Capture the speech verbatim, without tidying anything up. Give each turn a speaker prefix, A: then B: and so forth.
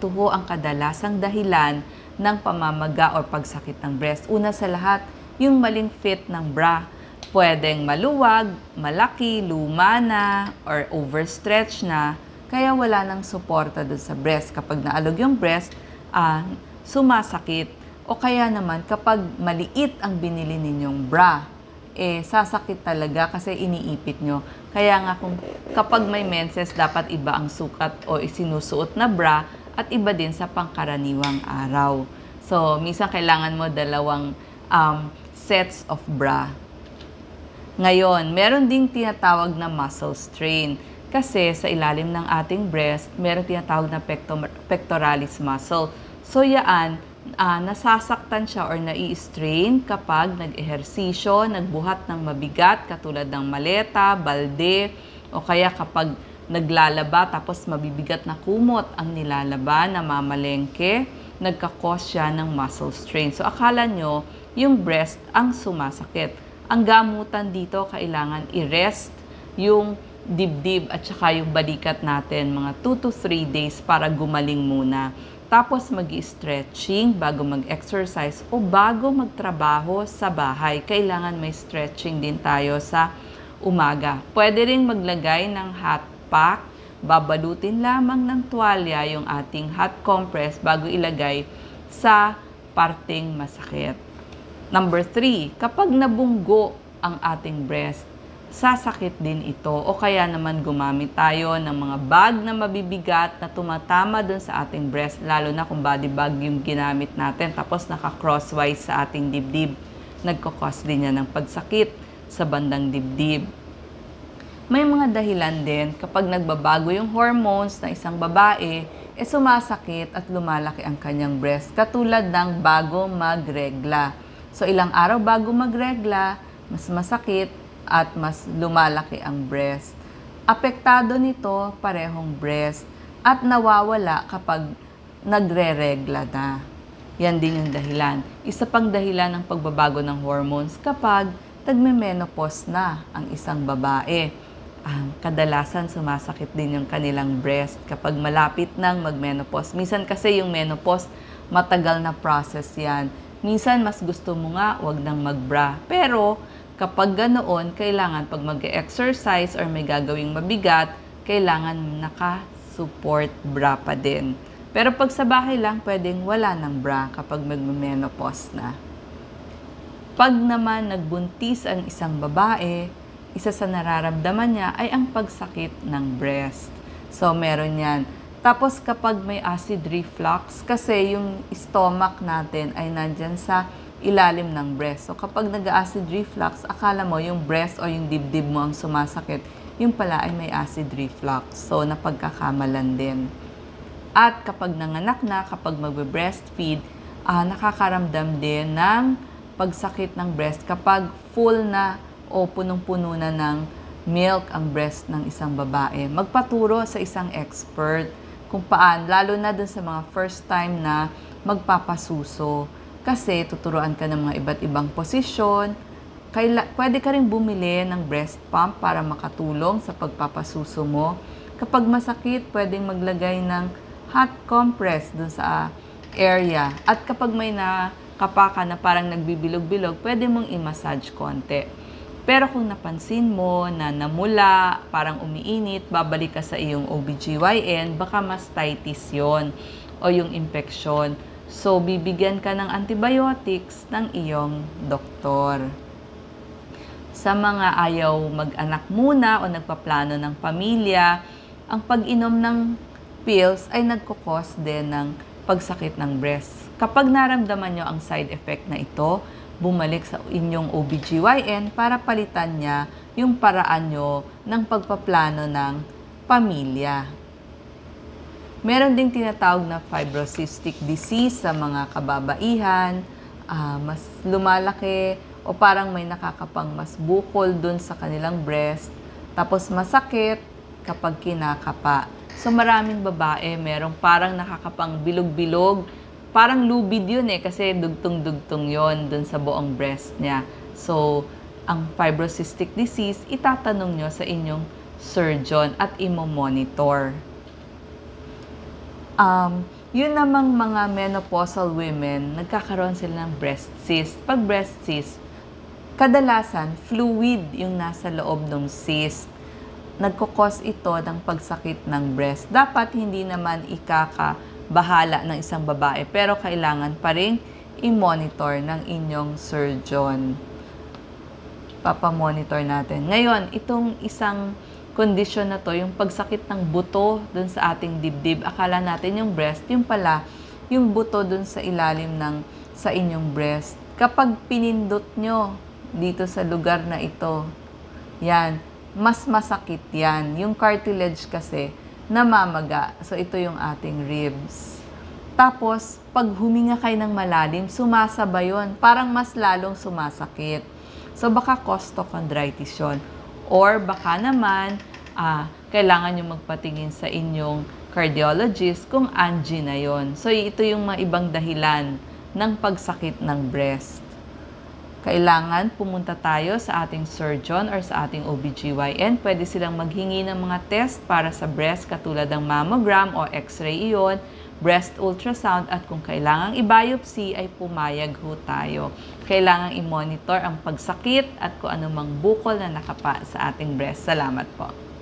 A: ito ho ang kadalasang dahilan ng pamamaga o pagsakit ng breast. Una sa lahat, yung maling fit ng bra. Pwedeng maluwag, malaki, luma na, or overstretch na, kaya wala nang suporta doon sa breast. Kapag naalog yung breast, ah, sumasakit. O kaya naman, kapag maliit ang binili ninyong bra, eh, sasakit talaga kasi iniipit nyo. Kaya nga kung kapag may menses, dapat iba ang sukat o isinusuot na bra at iba din sa pangkaraniwang araw. So, minsan kailangan mo dalawang um, sets of bra. Ngayon, meron ding tinatawag na muscle strain. Kasi sa ilalim ng ating breast, meron tinatawag na pectoralis muscle. So, yaan, uh, nasasaktan siya or nai-strain kapag nag-ehersisyo, nagbuhat ng mabigat katulad ng maleta, balde, o kaya kapag naglalaba tapos mabibigat na kumot ang nilalaba, namamalengke, nagkakos siya ng muscle strain. So, akala nyo, yung breast ang sumasakit. Ang gamutan dito, kailangan i-rest yung dibdib at saka yung balikat natin mga two to three days para gumaling muna. Tapos mag-i-stretching bago mag-exercise o bago magtrabaho sa bahay. Kailangan may stretching din tayo sa umaga. Pwede rin maglagay ng hot pack. Babalutin lamang ng tuwalya yung ating hot compress bago ilagay sa parteng masakit. Number three, kapag nabunggo ang ating breast, sasakit din ito o kaya naman gumamit tayo ng mga bag na mabibigat na tumatama dun sa ating breast, lalo na kung body bag yung ginamit natin tapos naka-crosswise sa ating dibdib. Nagkakos din yan ng pagsakit sa bandang dibdib. May mga dahilan din kapag nagbabago yung hormones ng isang babae, eh sumasakit at lumalaki ang kanyang breast katulad ng bago magregla. So, ilang araw bago magregla, mas masakit at mas lumalaki ang breast. Apektado nito parehong breast at nawawala kapag nagre-regla na. Yan din yung dahilan. Isa pang dahilan ng pagbabago ng hormones kapag nagme-menopause na ang isang babae. Ang kadalasan sumasakit din yung kanilang breast kapag malapit nang mag-menopause. Minsan kasi yung menopause, matagal na process yan. Minsan, mas gusto mo nga, wag nang mag-bra. Pero, kapag ganoon, kailangan pag mag-exercise or may gagawing mabigat, kailangan naka-support bra pa din. Pero pag sa bahay lang, pwedeng wala ng bra kapag mag-menopause na. Pag naman nagbuntis ang isang babae, isa sa nararamdaman niya ay ang pagsakit ng breast. So, meron yan. Tapos kapag may acid reflux, kasi yung stomach natin ay nandyan sa ilalim ng breast. So kapag nag-acid reflux, akala mo yung breast o yung dibdib mo ang sumasakit, yung pala ay may acid reflux. So napagkakamalan din. At kapag nanganak na, kapag magbe-breastfeed, uh, nakakaramdam din ng pagsakit ng breast kapag full na o punong-puno na ng milk ang breast ng isang babae. Magpaturo sa isang expert kung paan, lalo na dun sa mga first time na magpapasuso. Kasi tuturuan ka ng mga iba't ibang posisyon. Kaila, pwede ka rin bumili ng breast pump para makatulong sa pagpapasuso mo. Kapag masakit, pwedeng maglagay ng hot compress dun sa area. At kapag may nakapa ka na parang nagbibilog-bilog, pwede mong i-massage konti. Pero kung napansin mo na namula, parang umiinit, babalik ka sa iyong O B G Y N, baka mastitis yon o yung infection. So, bibigyan ka ng antibiotics ng iyong doktor. Sa mga ayaw mag-anak muna o nagpaplano ng pamilya, ang pag-inom ng pills ay nagkukos din ng pagsakit ng breast. Kapag naramdaman nyo ang side effect na ito, bumalik sa inyong O B G Y N para palitan niya yung paraan nyo ng pagpaplano ng pamilya. Meron ding tinatawag na fibrocystic disease sa mga kababaihan, uh, mas lumalaki o parang may nakakapang mas bukol dun sa kanilang breast, tapos masakit kapag kinakapa. So maraming babae, merong parang nakakapang bilog-bilog, parang lubid yun eh, kasi dugtong-dugtong yon dun sa buong breast niya. So, ang fibrocystic disease, itatanong nyo sa inyong surgeon at imo-monitor. Um, Yun namang mga menopausal women, nagkakaroon sila ng breast cyst. Pag breast cyst, kadalasan fluid yung nasa loob ng cyst. Nagkukos ito ng pagsakit ng breast. Dapat hindi naman ikakabahala ng isang babae, pero kailangan pa rin i-monitor ng inyong surgeon. Papamonitor natin. Ngayon, itong isang kondisyon na to, yung pagsakit ng buto dun sa ating dibdib, akala natin yung breast, yung pala, yung buto dun sa ilalim ng sa inyong breast. Kapag pinindot nyo dito sa lugar na ito, yan, mas masakit yan. Yung cartilage kasi, namamaga. So, ito yung ating ribs. Tapos, pag huminga kayo ng malalim, sumasabay yun. Parang mas lalong sumasakit. So, baka costochondritis yun. Or baka naman, ah, kailangan nyo magpatingin sa inyong cardiologist kung angina yon. So, ito yung mga ibang dahilan ng pagsakit ng breast. Kailangan pumunta tayo sa ating surgeon or sa ating O B G Y N. Pwede silang maghingi ng mga test para sa breast katulad ng mammogram o x-ray iyon, breast ultrasound, at kung kailangang i-biopsy ay pumayag ho tayo. Kailangang i-monitor ang pagsakit at kung anumang bukol na nakapa sa ating breast. Salamat po.